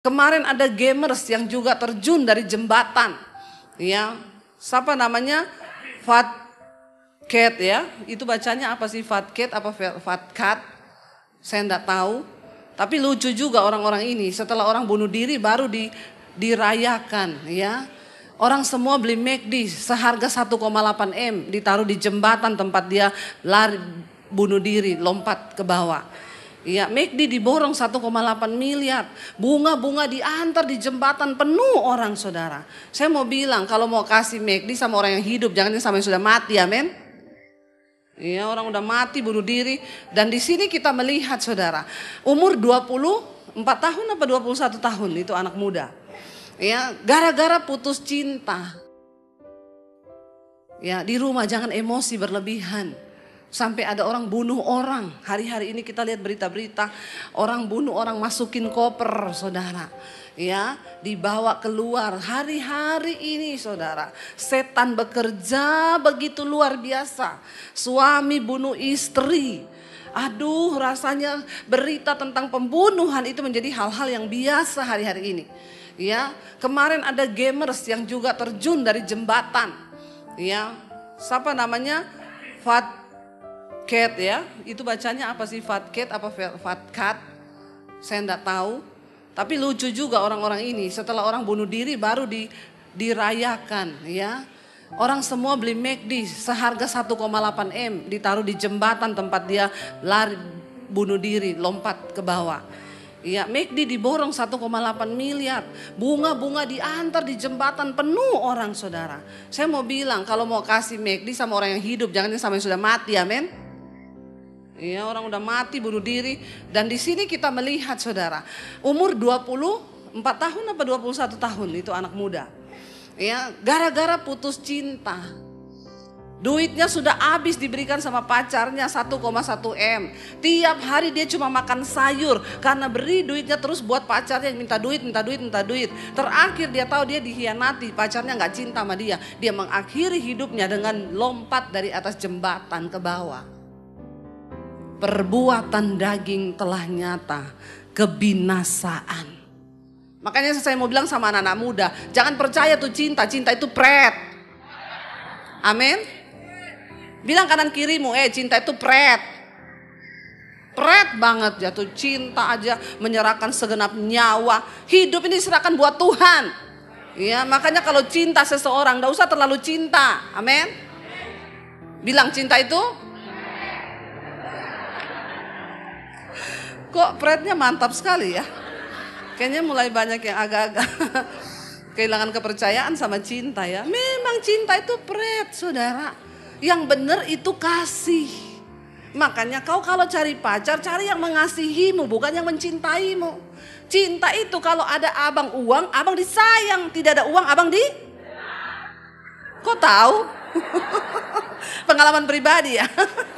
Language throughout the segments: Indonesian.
Kemarin ada gamers yang juga terjun dari jembatan, ya. Siapa namanya? Fatcat ya. Itu bacanya apa sih, Fatcat apa Fatcat? Saya enggak tahu. Tapi lucu juga orang-orang ini. Setelah orang bunuh diri baru dirayakan, ya. Orang semua beli McD seharga 1,8 M, ditaruh di jembatan tempat dia lari bunuh diri, lompat ke bawah. Ya, McD diborong 1,8 miliar. Bunga-bunga diantar di jembatan, penuh orang, saudara. Saya mau bilang, kalau mau kasih McD sama orang yang hidup, jangan sama yang sudah mati, amin. Ya, orang udah mati bunuh diri. Dan di sini kita melihat, saudara, umur 24 tahun apa 21 tahun itu anak muda. Ya, gara-gara putus cinta. Ya, di rumah jangan emosi berlebihan. Sampai ada orang bunuh orang. Hari-hari ini kita lihat berita-berita orang bunuh orang, masukin koper, saudara. Ya, dibawa keluar. Hari-hari ini, saudara, setan bekerja begitu luar biasa. Suami bunuh istri. Aduh, rasanya berita tentang pembunuhan itu menjadi hal-hal yang biasa hari-hari ini. Ya, kemarin ada gamers yang juga terjun dari jembatan. Ya, siapa namanya? Fatcat ya. Itu bacanya apa sih, Fatcat apa Fatcat? Saya enggak tahu. Tapi lucu juga orang-orang ini. Setelah orang bunuh diri baru dirayakan, ya. Orang semua beli McD seharga 1,8 M, ditaruh di jembatan tempat dia lari bunuh diri, lompat ke bawah. Ya, McD diborong 1,8 miliar. Bunga-bunga diantar di jembatan, penuh orang, saudara. Saya mau bilang, kalau mau kasih McD sama orang yang hidup, jangan sama yang sudah mati, amin. Ya, orang udah mati bunuh diri. Dan di sini kita melihat, saudara, umur 24 tahun apa 21 tahun itu anak muda. Ya, gara-gara putus cinta. Duitnya sudah habis diberikan sama pacarnya 1,1 M. Tiap hari dia cuma makan sayur karena beri duitnya terus buat pacarnya yang minta duit, minta duit, minta duit. Terakhir dia tahu dia dikhianati, pacarnya nggak cinta sama dia. Dia mengakhiri hidupnya dengan lompat dari atas jembatan ke bawah. Perbuatan daging telah nyata, kebinasaan. Makanya saya mau bilang sama anak-anak muda, jangan percaya tuh cinta itu pret. Amin. Bilang kanan kirimu, cinta itu pret. Pret banget jatuh cinta aja, menyerahkan segenap nyawa. Hidup ini diserahkan buat Tuhan. Ya, makanya kalau cinta seseorang, enggak usah terlalu cinta. Amin. Bilang cinta itu. Kok pretnya mantap sekali ya. Kayaknya mulai banyak yang agak-agak kehilangan kepercayaan sama cinta ya. Memang cinta itu pret, saudara. Yang benar itu kasih. Makanya kau kalau cari pacar, cari yang mengasihimu, bukan yang mencintaimu. Cinta itu kalau ada abang uang, abang disayang. Tidak ada uang, abang di... Kok tahu? Pengalaman pribadi ya.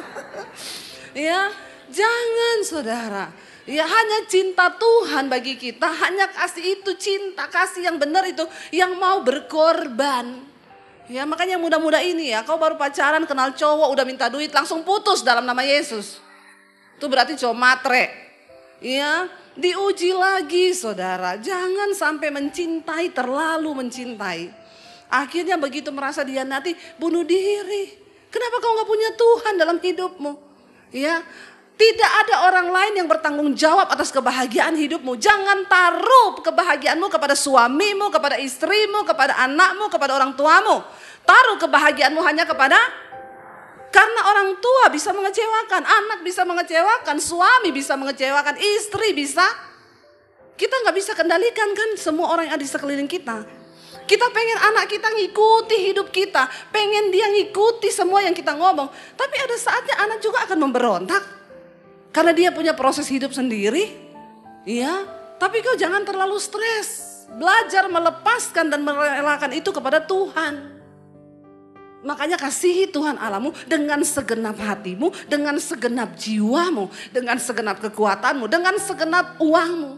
Ya, jangan, saudara. Ya, hanya cinta Tuhan bagi kita, hanya kasih itu cinta, kasih yang benar itu, yang mau berkorban. Ya, makanya yang muda-muda ini ya, kau baru pacaran kenal cowok udah minta duit langsung putus dalam nama Yesus. Itu berarti cowok matre. Ya, diuji lagi, saudara. Jangan sampai mencintai, terlalu mencintai. Akhirnya begitu merasa dihianati, bunuh diri. Kenapa kau gak punya Tuhan dalam hidupmu? Ya, tidak ada orang lain yang bertanggung jawab atas kebahagiaan hidupmu. Jangan taruh kebahagiaanmu kepada suamimu, kepada istrimu, kepada anakmu, kepada orang tuamu. Taruh kebahagiaanmu hanya kepada... Karena orang tua bisa mengecewakan, anak bisa mengecewakan, suami bisa mengecewakan, istri bisa. Kita gak bisa kendalikan kan semua orang yang ada di sekeliling kita. Kita pengen anak kita ngikuti hidup kita. Pengen dia ngikuti semua yang kita ngomong. Tapi ada saatnya anak juga akan memberontak. Karena dia punya proses hidup sendiri. Ya, tapi kau jangan terlalu stres. Belajar melepaskan dan merelakan itu kepada Tuhan. Makanya kasihi Tuhan Allahmu dengan segenap hatimu, dengan segenap jiwamu, dengan segenap kekuatanmu, dengan segenap uangmu.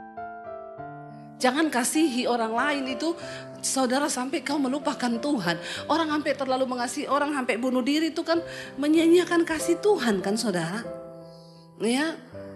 Jangan kasihi orang lain itu, saudara, sampai kau melupakan Tuhan. Orang sampai terlalu mengasihi orang, sampai bunuh diri itu kan menyanyiakan kasih Tuhan kan, saudara. Ya,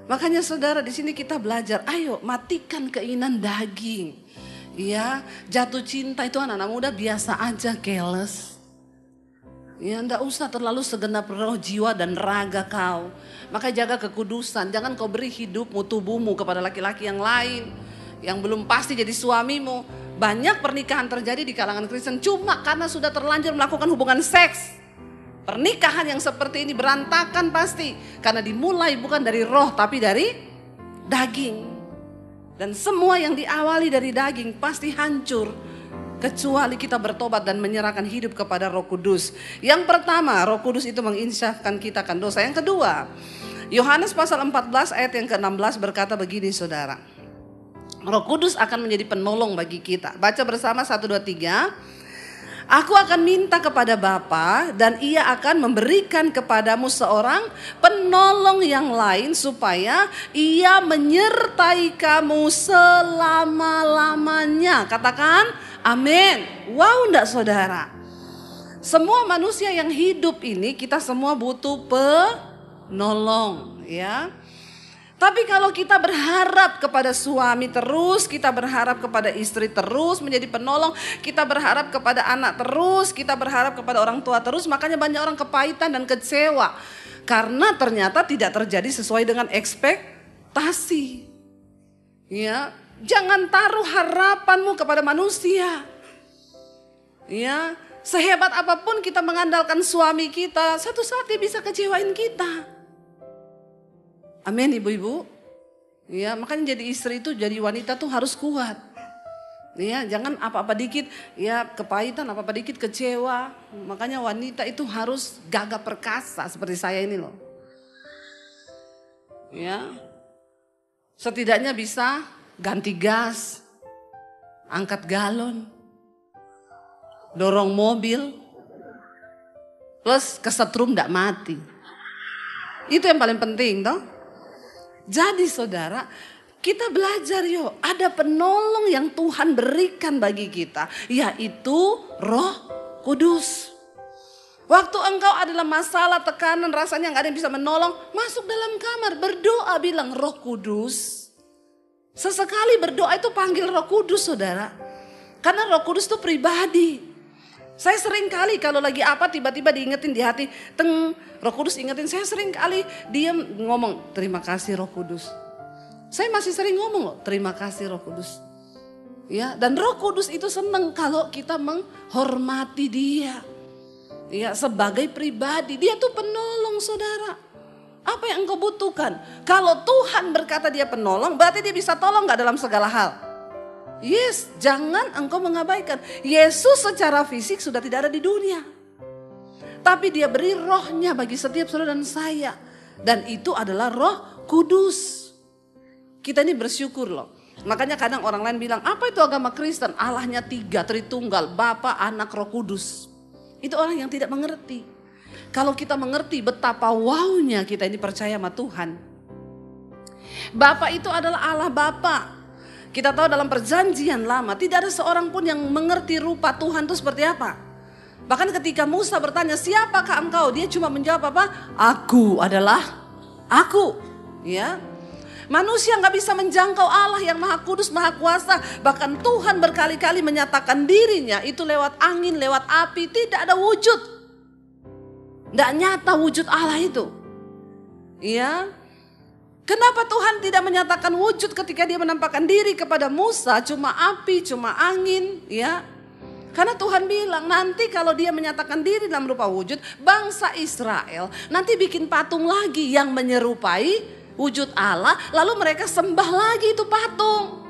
Makanya saudara, di sini kita belajar, ayo matikan keinginan daging. Ya, jatuh cinta itu anak-anak muda biasa aja, careless. Ya, enggak usah terlalu segenap roh, jiwa dan raga kau. Maka jaga kekudusan, jangan kau beri hidupmu, tubuhmu kepada laki-laki yang lain, yang belum pasti jadi suamimu. Banyak pernikahan terjadi di kalangan Kristen cuma karena sudah terlanjur melakukan hubungan seks. Pernikahan yang seperti ini berantakan pasti, karena dimulai bukan dari roh tapi dari daging. Dan semua yang diawali dari daging pasti hancur, kecuali kita bertobat dan menyerahkan hidup kepada Roh Kudus. Yang pertama, Roh Kudus itu menginsafkan kita akan dosa. Yang kedua, Yohanes pasal 14 ayat yang ke-16 berkata begini saudara. Roh Kudus akan menjadi penolong bagi kita. Baca bersama 1, 2, 3. Aku akan minta kepada Bapa dan ia akan memberikan kepadamu seorang penolong yang lain supaya ia menyertai kamu selama-lamanya. Katakan amin. Wow, enggak saudara? Semua manusia yang hidup ini kita semua butuh penolong, ya. Tapi kalau kita berharap kepada suami terus, kita berharap kepada istri terus menjadi penolong, kita berharap kepada anak terus, kita berharap kepada orang tua terus, makanya banyak orang kepahitan dan kecewa. Karena ternyata tidak terjadi sesuai dengan ekspektasi. Ya, jangan taruh harapanmu kepada manusia. Ya, sehebat apapun kita mengandalkan suami kita, satu saat dia bisa kecewain kita. Amin ibu-ibu. Ya, makanya jadi istri itu, jadi wanita tuh harus kuat. Ya, jangan apa-apa dikit ya kepahitan, apa-apa dikit kecewa. Makanya wanita itu harus gagah perkasa seperti saya ini loh. Ya. Setidaknya bisa ganti gas, angkat galon, dorong mobil, plus kesetrum enggak mati. Itu yang paling penting toh. Jadi saudara, kita belajar yuk, ada penolong yang Tuhan berikan bagi kita, yaitu Roh Kudus. Waktu engkau adalah masalah, tekanan, rasanya gak ada yang bisa menolong, masuk dalam kamar, berdoa, bilang Roh Kudus. Sesekali berdoa itu panggil Roh Kudus saudara. Karena Roh Kudus itu pribadi. Saya sering kali kalau lagi apa tiba-tiba diingetin di hati, Roh Kudus ingetin, saya sering kali diam ngomong, terima kasih Roh Kudus. Saya masih sering ngomong loh, terima kasih Roh Kudus. Ya, dan Roh Kudus itu senang kalau kita menghormati dia. Ya, sebagai pribadi, dia tuh penolong saudara. Apa yang engkau butuhkan? Kalau Tuhan berkata dia penolong, berarti dia bisa tolong gak dalam segala hal? Yes, jangan engkau mengabaikan. Yesus secara fisik sudah tidak ada di dunia. Tapi dia beri rohnya bagi setiap saudara dan saya. Dan itu adalah Roh Kudus. Kita ini bersyukur loh. Makanya kadang orang lain bilang, apa itu agama Kristen? Allahnya 3, Tritunggal, Bapa, Anak, Roh Kudus. Itu orang yang tidak mengerti. Kalau kita mengerti betapa wownya kita ini percaya sama Tuhan. Bapa itu adalah Allah Bapa. Kita tahu dalam perjanjian lama tidak ada seorang pun yang mengerti rupa Tuhan itu seperti apa. Bahkan ketika Musa bertanya, siapakah engkau? Dia cuma menjawab apa? Aku adalah aku. Ya, manusia nggak bisa menjangkau Allah yang Maha Kudus, Maha Kuasa. Bahkan Tuhan berkali-kali menyatakan dirinya itu lewat angin, lewat api. Tidak ada wujud. Nggak nyata wujud Allah itu. Ya. Kenapa Tuhan tidak menyatakan wujud ketika dia menampakkan diri kepada Musa? Cuma api, cuma angin, ya. Karena Tuhan bilang nanti kalau dia menyatakan diri dalam rupa wujud, bangsa Israel nanti bikin patung lagi yang menyerupai wujud Allah. Lalu mereka sembah lagi itu patung.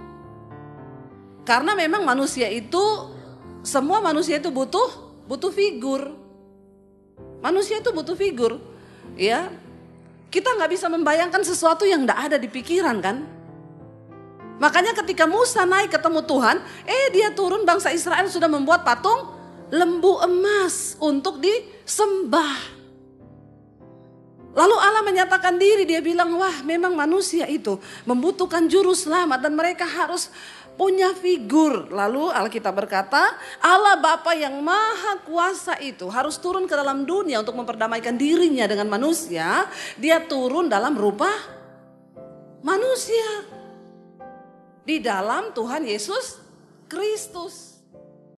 Karena memang manusia itu, semua manusia itu butuh figur. Manusia itu butuh figur, ya. Kita gak bisa membayangkan sesuatu yang gak ada di pikiran kan. Makanya ketika Musa naik ketemu Tuhan, dia turun, bangsa Israel sudah membuat patung lembu emas untuk disembah. Lalu Allah menyatakan diri, dia bilang wah memang manusia itu membutuhkan juru selamat dan mereka harus punya figur. Lalu Alkitab berkata Allah Bapa yang Maha Kuasa itu harus turun ke dalam dunia untuk memperdamaikan dirinya dengan manusia. Dia turun dalam rupa manusia di dalam Tuhan Yesus Kristus.